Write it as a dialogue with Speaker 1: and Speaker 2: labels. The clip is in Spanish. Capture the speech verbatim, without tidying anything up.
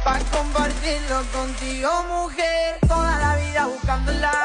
Speaker 1: Pa' compartirlo contigo, mujer. Toda la vida buscándola.